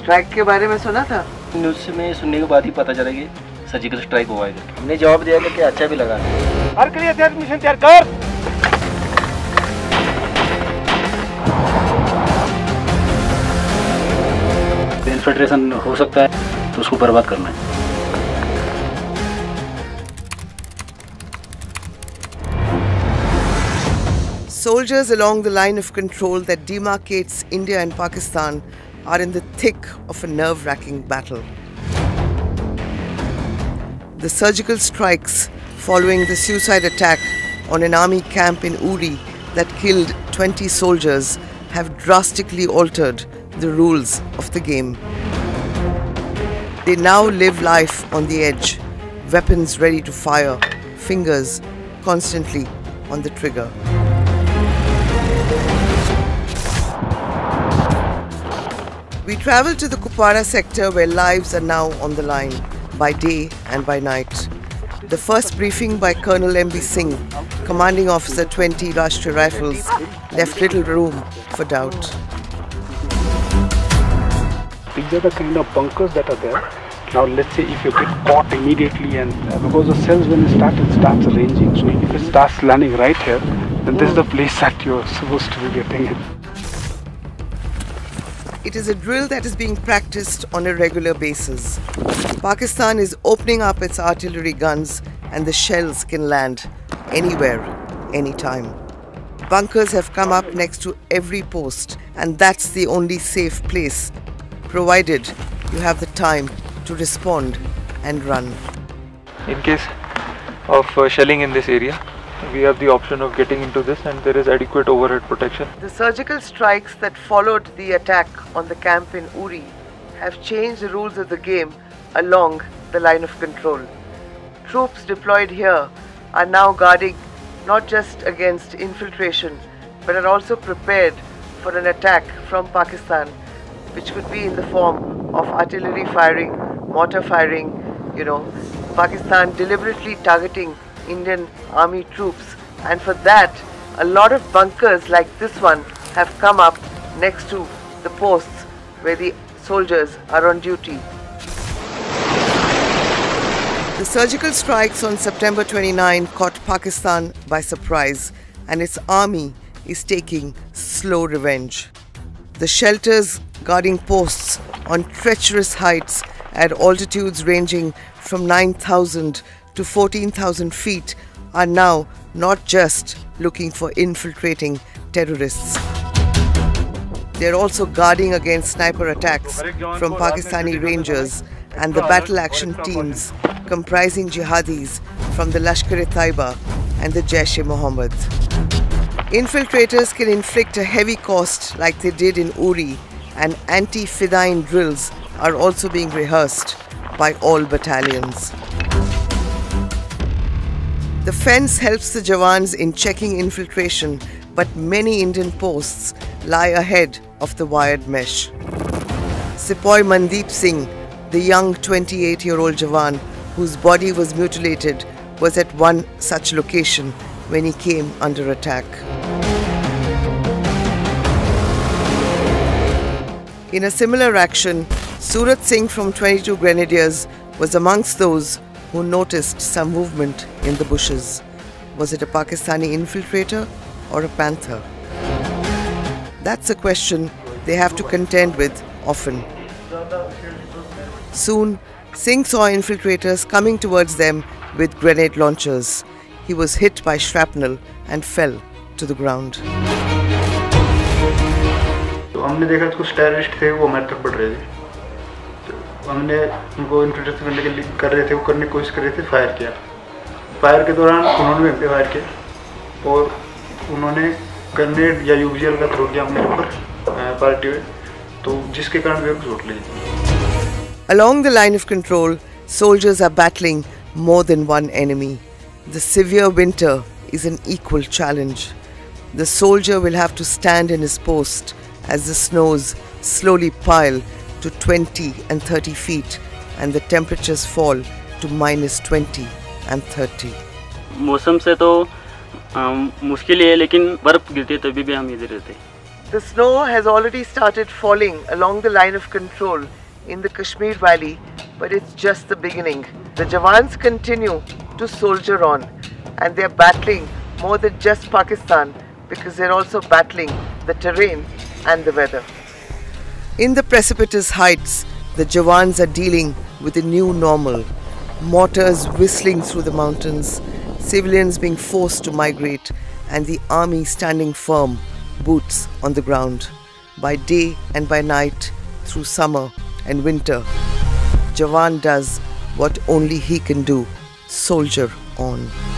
Strike के बारे में सुना था? न्यूज़ में सुनने के बाद ही पता चला कि सर्जिकल स्ट्राइक हुआ है। हमने जवाब दिया कि अच्छा भी लगा। हर के लिए अध्यात्म मिशन तैयार कर। इन्फिल्ट्रेशन हो सकता है तो उसको बर्बाद करना है। Soldiers along the line of control that demarcates India and Pakistan are in the thick of a nerve-wracking battle. The surgical strikes following the suicide attack on an army camp in Uri that killed 20 soldiers have drastically altered the rules of the game. They now live life on the edge, weapons ready to fire, fingers constantly on the trigger. We travel to the Kupwara sector where lives are now on the line, by day and by night. The first briefing by Colonel M.B. Singh, commanding officer 20 Rashtriya Rifles, left little room for doubt. These are the kind of bunkers that are there. Now let's say if you get caught immediately, and because the cells when it starts ranging, so if it starts landing right here, then this is the place that you're supposed to be getting in. It is a drill that is being practiced on a regular basis. Pakistan is opening up its artillery guns and the shells can land anywhere, anytime. Bunkers have come up next to every post and that's the only safe place, provided you have the time to respond and run. In case of shelling in this area, we have the option of getting into this and there is adequate overhead protection. The surgical strikes that followed the attack on the camp in Uri have changed the rules of the game along the line of control. Troops deployed here are now guarding not just against infiltration but are also prepared for an attack from Pakistan, which could be in the form of artillery firing, mortar firing, Pakistan deliberately targeting Indian army troops, and for that a lot of bunkers like this one have come up next to the posts where the soldiers are on duty. The surgical strikes on September 29 caught Pakistan by surprise and its army is taking slow revenge. The shelters guarding posts on treacherous heights at altitudes ranging from 9,000 to 14,000 feet are now not just looking for infiltrating terrorists. They are also guarding against sniper attacks from Pakistani Rangers and the battle action teams comprising jihadis from the Lashkar-e-Taiba and the Jaish-e-Mohammed. Infiltrators can inflict a heavy cost like they did in Uri, and anti-Fidayeen drills are also being rehearsed by all battalions. The fence helps the Jawans in checking infiltration, but many Indian posts lie ahead of the wired mesh. Sepoy Mandeep Singh, the young 28-year-old Jawan whose body was mutilated, was at one such location when he came under attack. In a similar action, Surat Singh from 22 Grenadiers was amongst those who noticed some movement in the bushes. Was it a Pakistani infiltrator or a panther? That's a question they have to contend with often. Soon, Singh saw infiltrators coming towards them with grenade launchers. He was hit by shrapnel and fell to the ground. हमने देखा कुछ terrorist थे वो हमारे तरफ बढ़ रहे थे, तो हमने उनको इन्फिल्ट्रेट करने के लिए कर रहे थे, वो करने की कोशिश कर रहे थे, फायर किया। फायर के दौरान उन्होंने हम पे फायर किया और उन्होंने ग्रेनेड या यूबीएल का थ्रो किया हमने ऊपर पार्टी में, तो जिसके कारण वे चोट लगी। Along the line of control, soldiers are battling more than one enemy. The severe winter is an equal challenge. The soldier will have to stand in his post as the snows slowly pile to 20 and 30 feet and the temperatures fall to -20 and 30. मौसम से तो मुश्किल है, लेकिन बर्फ गिरती है तभी भी हम इधर रहते हैं। The snow has already started falling along the line of control in the Kashmir Valley, but it's just the beginning. The Jawans continue to soldier on, and they're battling more than just Pakistan because they're also battling the terrain and the weather. In the precipitous heights, the Jawans are dealing with a new normal. Mortars whistling through the mountains, civilians being forced to migrate, and the army standing firm, boots on the ground. By day and by night, through summer and winter, Jawan does what only he can do: soldier on.